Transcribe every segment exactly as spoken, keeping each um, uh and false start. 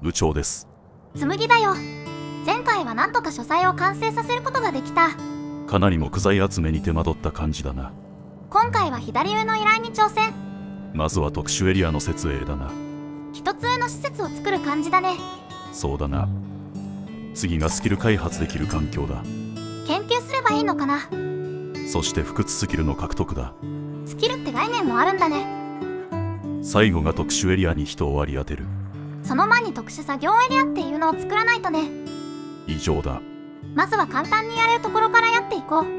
部長です。 紬だよ。前回はなんとか書斎を完成させることができた。 かなり木材集めに手間取った感じだな。 今回は左上の依頼に挑戦。 まずは特殊エリアの設営だな。 一つ上の施設を作る感じだね。 そうだな。次がスキル開発できる環境だ。 研究すればいいのかな。 そして不屈スキルの獲得だ。 スキルって概念もあるんだね。 最後が特殊エリアに人を割り当てる。 その前に特殊作業エリアっていうのを作らないとね。 異常だ。 まずは簡単にやれるところからやっていこう。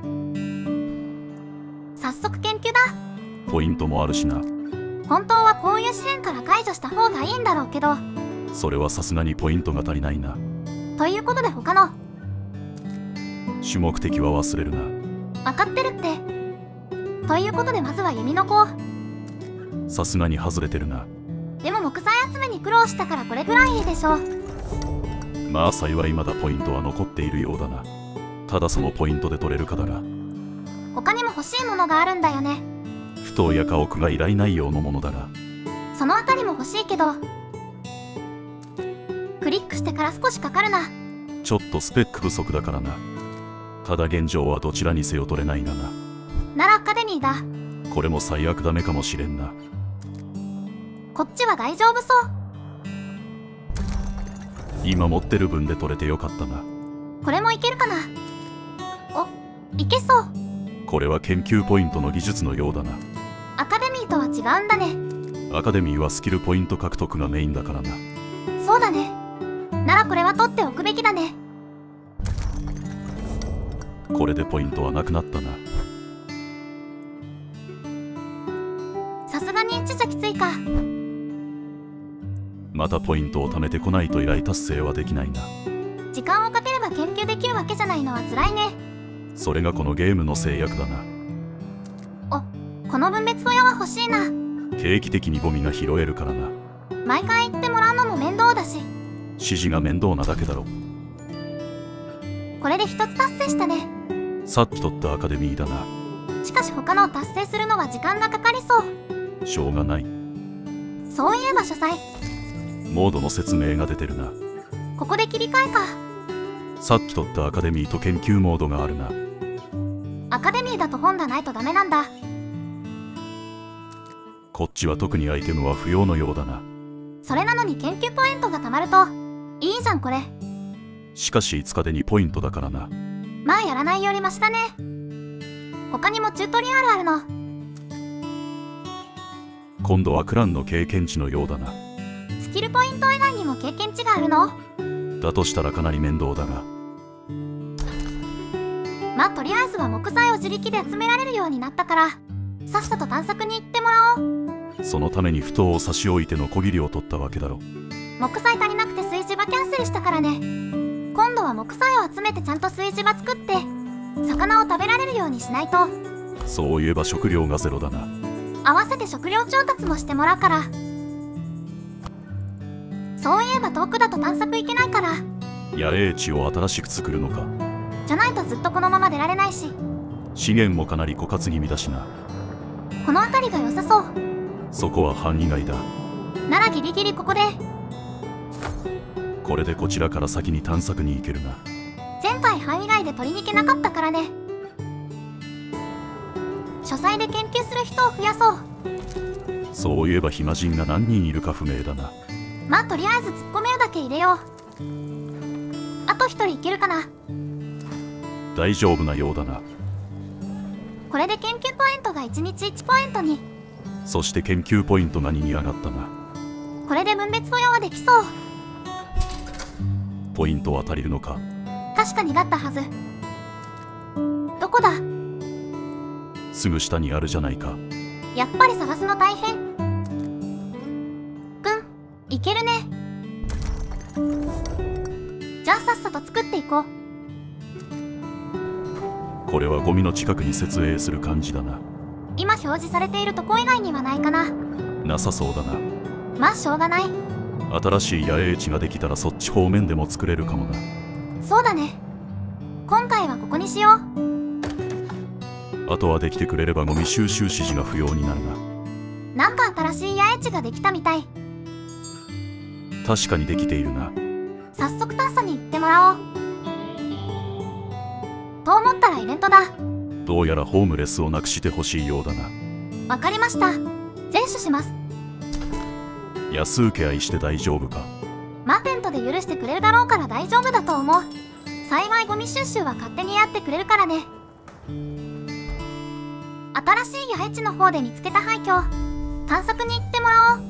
早速研究だ。 ポイントもあるしな。 本当はこういう試練から解除した方がいいんだろうけど、 それはさすがにポイントが足りないな。 ということで他の主目的は忘れるな。 分かってるって。ということでまずは弓の子。 さすがに外れてるな。 でも木材集めに苦労したからこれぐらいいいでしょう。 まあ幸いまだポイントは残っているようだな。ただそのポイントで取れるかだな。 他にも欲しいものがあるんだよね。 不当や家屋が依頼内容のものだな。 そのあたりも欲しいけど、クリックしてから少しかかるな。 ちょっとスペック不足だからな。ただ現状はどちらにせよ取れないがな。 ならアカデミーだ。 これも最悪ダメかもしれんな。 こっちは大丈夫そう。 今持ってる分で取れてよかったな。 これもいけるかな。お、いけそう。 これは研究ポイントの技術のようだな。 アカデミーとは違うんだね。 アカデミーはスキルポイント獲得がメインだからな。 そうだね。ならこれは取っておくべきだね。 これでポイントはなくなったな。 さすがにいちじゃきついか。 またポイントを貯めてこないと依頼達成はできないな。 時間をかければ研究できるわけじゃないのは辛いね。 それがこのゲームの制約だな。 お、この分別小屋は欲しいな。 定期的にゴミが拾えるからな。 毎回言ってもらうのも面倒だし。 指示が面倒なだけだろ。 これで一つ達成したね。 さっき取ったアカデミーだな。 しかし他のを達成するのは時間がかかりそう。 しょうがない。 そういえば書斎、 モードの説明が出てるな。 ここで切り替えか。 さっき取ったアカデミーと研究モードがあるな。 アカデミーだと本がないとダメなんだ。 こっちは特にアイテムは不要のようだな。 それなのに研究ポイントがたまるといいじゃんこれ。 しかしいつかでにポイントだからな。 まあやらないよりマシだね。他にもチュートリアルあるの。 今度はクランの経験値のようだな。 スキルポイント以外にも経験値があるの？ だとしたらかなり面倒だが。 まあとりあえずは木材を自力で集められるようになったからさっさと探索に行ってもらおう。 そのために不当を差し置いての小切りを取ったわけだろ。 木材足りなくて炊事場キャンセルしたからね。今度は木材を集めてちゃんと炊事場作って魚を食べられるようにしないと。 そういえば食料がゼロだな。 合わせて食料調達もしてもらうから。そういえば遠くだと探索行けないから。 野営地を新しく作るのか。 じゃないとずっとこのまま出られないし。 資源もかなり枯渇気味だしな。 この辺りが良さそう。 そこは範囲外だ。 ならギリギリここで。 これでこちらから先に探索に行けるな。 前回範囲外で取りに行けなかったからね。書斎で研究する人を増やそう。 そういえば暇人が何人いるか不明だな。 まあとりあえず突っ込めるだけ入れよう。あと一人いけるかな。 大丈夫なようだな。 これで研究ポイントがいちにちいちポイントに。 そして研究ポイントがにに上がったな。 これで分別保養はできそう。 ポイントは足りるのか。 確かにだったはず。どこだ。 すぐ下にあるじゃないか。 やっぱり探すの大変。くん、いけるね。じゃあさっさと作っていこう。 これはゴミの近くに設営する感じだな。 今表示されているとこ以外にはないかな。 なさそうだな。 まあしょうがない。 新しい野営地ができたらそっち方面でも作れるかもな。 そうだね。今回はここにしよう。 あとはできてくれればゴミ収集指示が不要になるな。 なんか新しい野営地ができたみたい。 確かにできているな。 早速探査に行ってもらおう。と思ったらイベントだ。 どうやらホームレスをなくしてほしいようだな。 わかりました。善処します。 安請け合いして大丈夫か？ マテントで許してくれるだろうから大丈夫だと思う。幸いゴミ収集は勝手にやってくれるからね。新しい野営地の方で見つけた廃墟、探索に行ってもらおう。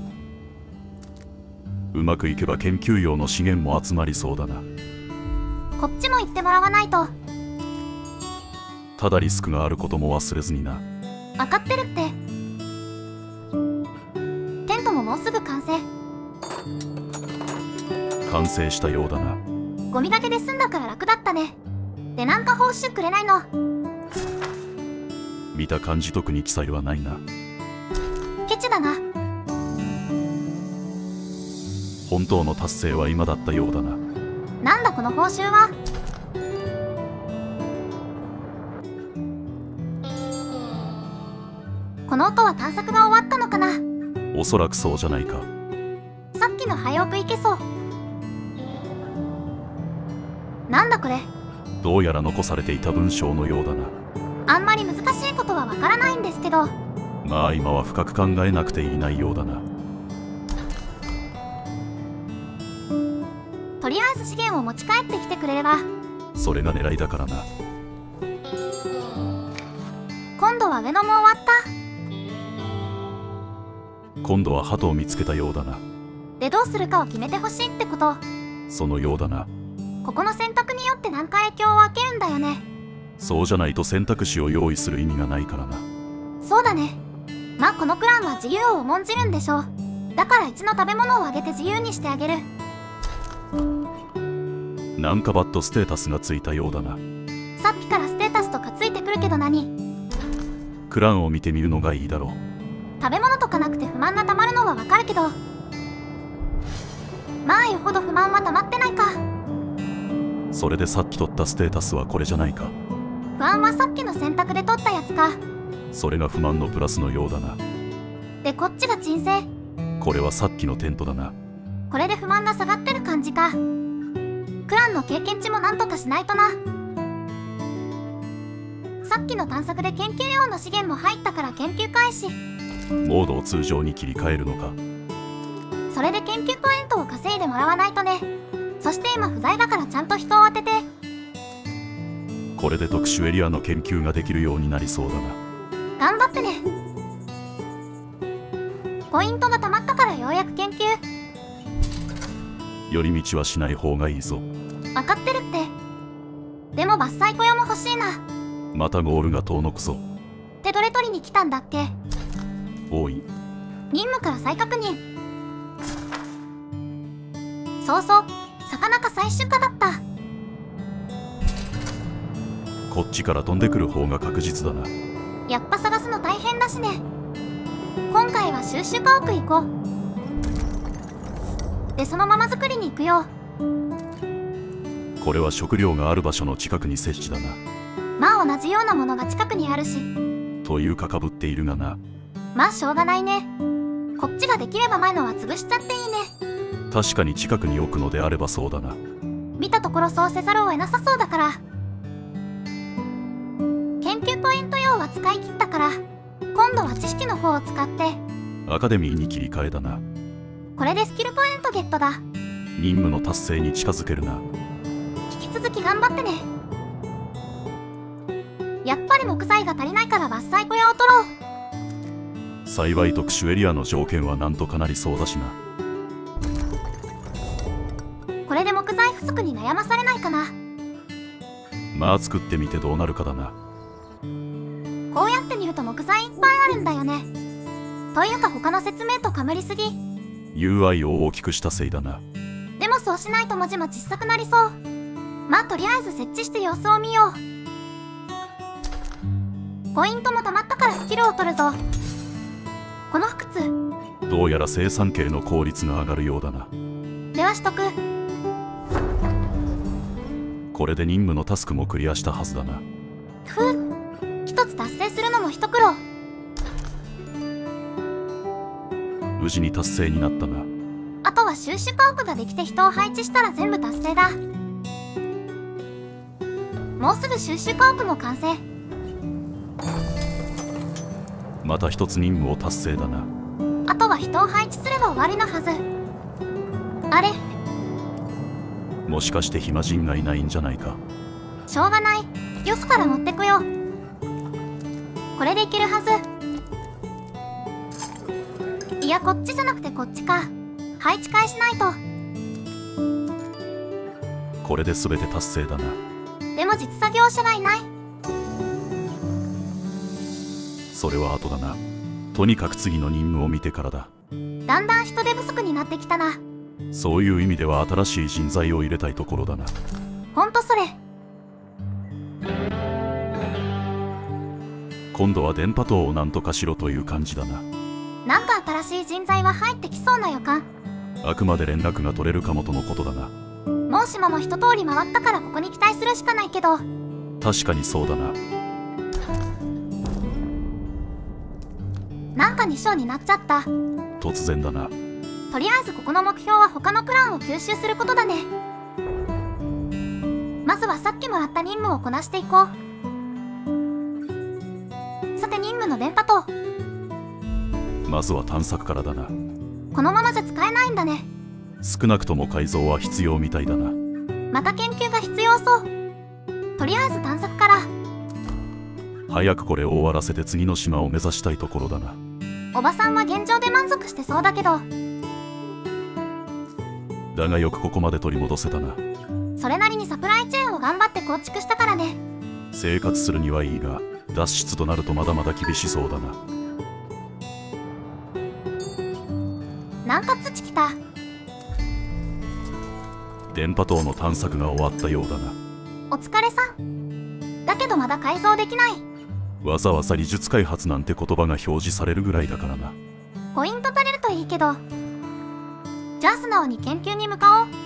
うまくいけば研究用の資源も集まりそうだな。 こっちも行ってもらわないと。 ただリスクがあることも忘れずにな。 分かってるって。テントももうすぐ完成。 完成したようだな。 ゴミだけで済んだから楽だったね。で、なんか報酬くれないの？ 見た感じ特に記載はないな。 ケチだな。 本当の達成は今だったようだな。 なんだこの報酬は。この音は探索が終わったのかな。 おそらくそうじゃないか。 さっきの廃屋いけそう。なんだこれ。 どうやら残されていた文章のようだな。 あんまり難しいことはわからないんですけど。 まあ今は深く考えなくていないようだな。 とりあえず資源を持ち帰ってきてくれれば。 それが狙いだからな。 今度は上野も終わった。 今度は鳩を見つけたようだな。 で、どうするかを決めてほしいってこと？ そのようだな。 ここの選択によって何か影響を分けるんだよね。 そうじゃないと選択肢を用意する意味がないからな。 そうだね。まあこのクランは自由を重んじるんでしょう。だからいちの食べ物をあげて自由にしてあげる。 なんかバッドステータスがついたようだな。 さっきからステータスとかついてくるけど何？ クランを見てみるのがいいだろう。 食べ物とかなくて不満がたまるのはわかるけど、まあよほど不満はたまってないか。 それでさっき取ったステータスはこれじゃないか。 不安はさっきの選択で取ったやつか。 それが不満のプラスのようだな。 で、こっちが鎮静。 これはさっきのテントだな。 これで不満が下がってる感じか。クランの経験値もなんとかしないとな。さっきの探索で研究用の資源も入ったから研究開始。 モードを通常に切り替えるのか。 それで研究ポイントを稼いでもらわないとね。そして今不在だからちゃんと人を当てて。 これで特殊エリアの研究ができるようになりそうだな。 頑張ってね。ポイントがたまったからようやく研究。 寄り道はしない方がいいぞ。 分かってるって。でも伐採小屋も欲しいな。 またゴールが遠のくぞ。 手どれ取りに来たんだっけ？ 多い。 任務から再確認。そうそう、魚か採取かだった。 こっちから飛んでくる方が確実だな。 やっぱ探すの大変だしね。今回は収集家屋行こう。で、そのまま作りに行くよ。 これは食料がある場所の近くに設置だな。 まあ同じようなものが近くにあるし。 というかかぶっているがな。 まあしょうがないね。こっちができれば前のは潰しちゃっていいね。 確かに近くに置くのであればそうだな。 見たところそうせざるを得なさそうだから。研究ポイント用は使い切ったから、今度は知識の方を使ってアカデミーに切り替えだな。 これでスキルポイントゲットだ。 任務の達成に近づけるな。 引き続き頑張ってね。やっぱり木材が足りないから伐採小屋を取ろう。 幸い特殊エリアの条件はなんとかなりそうだしな。 これで木材不足に悩まされないかな。 まあ作ってみてどうなるかだな。 こうやって見ると木材いっぱいあるんだよね。というか他の説明とかぶりすぎ。 ユーアイ を大きくしたせいだな。 でもそうしないと文字も小さくなりそう。まあとりあえず設置して様子を見よう。ポイントもたまったからスキルを取るぞ。この腹痛。 どうやら生産系の効率が上がるようだな。 ではしとく。 これで任務のタスクもクリアしたはずだな。 ふう、一つ達成するのも一苦労。 無事に達成になったな。 あとはは収支家屋ができて人を配置したら全部達成だ。もうすぐ収支家屋も完成。 また一つ任務を達成だな。 あとは人を配置すれば終わりのはず。あれ、 もしかして暇人がいないんじゃないか。 しょうがない、よそから持ってくよ。これでいけるはず。いや、こっちじゃなくてこっちか。配置換えしないと。 これで全て達成だな。 でも実作業者がいない。 それは後だな。とにかく次の任務を見てからだ。 だんだん人手不足になってきたな。 そういう意味では新しい人材を入れたいところだな。 ほんとそれ。 今度は電波塔をなんとかしろという感じだな。 なんか新しい人材は入ってきそうな予感。 あくまで連絡が取れるかもとのことだな。 もう島も一通り回ったからここに期待するしかないけど。 確かにそうだな。 なんかに章になっちゃった。 突然だな。 とりあえずここの目標は他のクランを吸収することだね。まずはさっきもらった任務をこなしていこう。さて任務の電波塔。 まずは探索からだな。 このままじゃ使えないんだね。 少なくとも改造は必要みたいだな。 また研究が必要そう。とりあえず探索から。 早くこれを終わらせて次の島を目指したいところだな。 おばさんは現状で満足してそうだけど。 だがよくここまで取り戻せたな。 それなりにサプライチェーンを頑張って構築したからね。 生活するにはいいが脱出となるとまだまだ厳しそうだな。 なんか土きた。 電波塔の探索が終わったようだな。 お疲れさん。だけどまだ改造できない。 わざわざ技術開発なんて言葉が表示されるぐらいだからな。 ポイント取れるといいけど。じゃあ素直に研究に向かおう。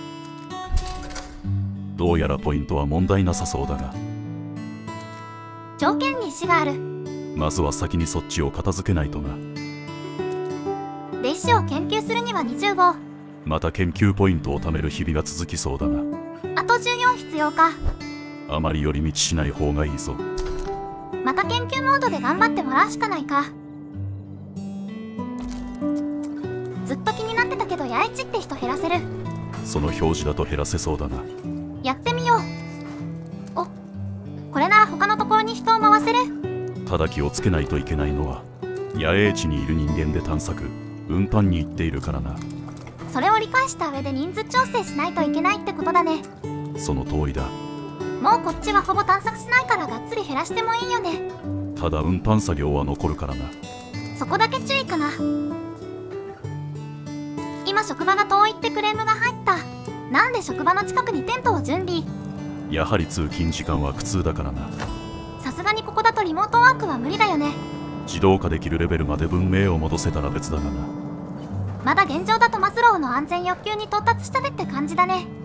どうやらポイントは問題なさそうだが、 条件に石がある。 まずは先にそっちを片付けないとな。 で石を研究するにはにじゅうご。 また研究ポイントを貯める日々が続きそうだな。 あとじゅうよん必要か。 あまり寄り道しない方がいいぞ。 また研究モードで頑張ってもらうしかないか。ずっと気になってたけどヤエチって人減らせる。 その表示だと減らせそうだな。 やってみよう。お、これなら他のところに人を回せる。 ただ気をつけないといけないのは野営地にいる人間で探索運搬に行っているからな。 それを理解した上で人数調整しないといけないってことだね。 その通りだ。 もうこっちはほぼ探索しないからがっつり減らしてもいいよね。 ただ運搬作業は残るからな。 そこだけ注意かな。今職場が遠いってクレームが入った。なんで職場の近くにテントを準備。 やはり通勤時間は苦痛だからな。 さすがにここだとリモートワークは無理だよね。 自動化できるレベルまで文明を戻せたら別だがな。 まだ現状だとマスローの安全欲求に到達したねって感じだね。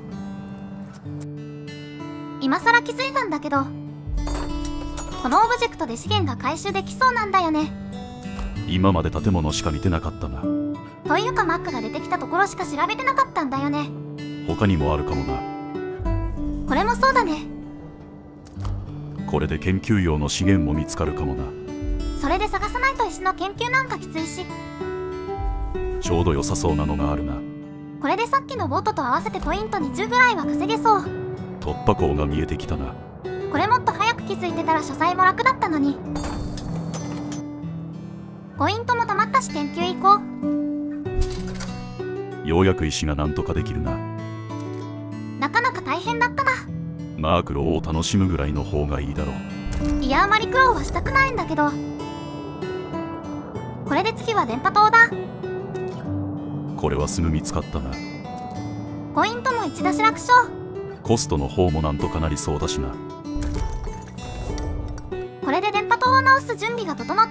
今更気づいたんだけど、このオブジェクトで資源が回収できそうなんだよね。 今まで建物しか見てなかったな。 というかマックが出てきたところしか調べてなかったんだよね。 他にもあるかもな。 これもそうだね。 これで研究用の資源も見つかるかもな。 それで探さないと石の研究なんかきついし。 ちょうど良さそうなのがあるな。 これでさっきのボートと合わせてポイントにじゅうぐらいは稼げそう。 突破口が見えてきたな。 これもっと早く気づいてたら書斎も楽だったのに。ポイントもたまったし研究行こう。ようやく石がなんとかできるな。 なかなか大変だったな。 マークロを楽しむぐらいの方がいいだろう。 いや、あまり苦労はしたくないんだけど。これで次は電波塔だ。 これはすぐ見つかったな。 ポイントもいち出し楽勝。 コストの方もなんとかなりそうだしな。 これで電波塔を直す準備が整った。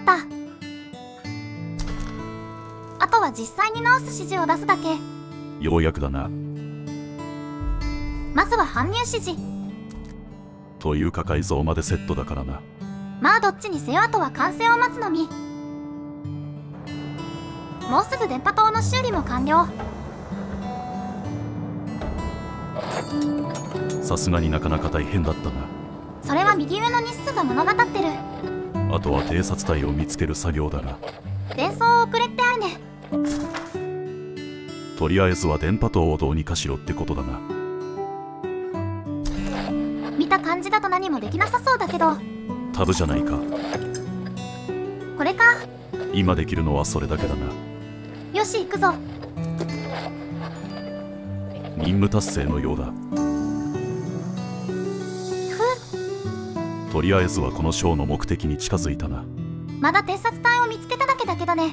あとは実際に直す指示を出すだけ。 ようやくだな。 まずは搬入指示というか改造までセットだからな。 まあどっちにせよあとは完成を待つのみ。もうすぐ電波塔の修理も完了。 さすがになかなか大変だったな。 それは右上の日数が物語ってる。 あとは偵察隊を見つける作業だな。 伝送遅れってあるね。 とりあえずは電波塔をどうにかしろってことだな。 見た感じだと何もできなさそうだけど。 タブじゃないか。 これか。 今できるのはそれだけだな。 よし、行くぞ。 任務達成のようだ。とりあえずはこのショーの目的に近づいたな。 まだ偵察隊を見つけただけだけどね。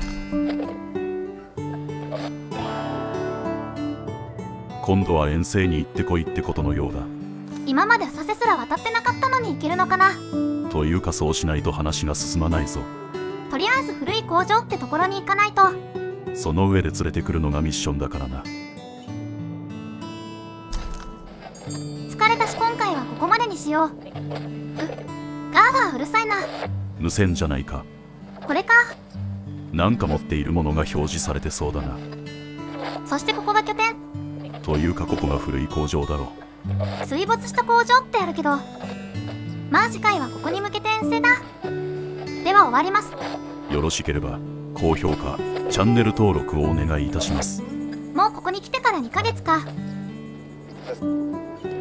今度は遠征に行ってこいってことのようだ。 今まで浅瀬すら渡ってなかったのに行けるのかな。 というかそうしないと話が進まないぞ。 とりあえず古い工場ってところに行かないと。 その上で連れてくるのがミッションだからな。 疲れたし今回はここまでにしよう。うガーガーうるさいな。 無線じゃないか。 これか。 なんか持っているものが表示されてそうだな。 そしてここが拠点。 というかここが古い工場だろう。水没した工場ってあるけど、まあ次回はここに向けて遠征だ。では終わります。 よろしければ高評価チャンネル登録をお願いいたします。 もうここに来てからにかげつか。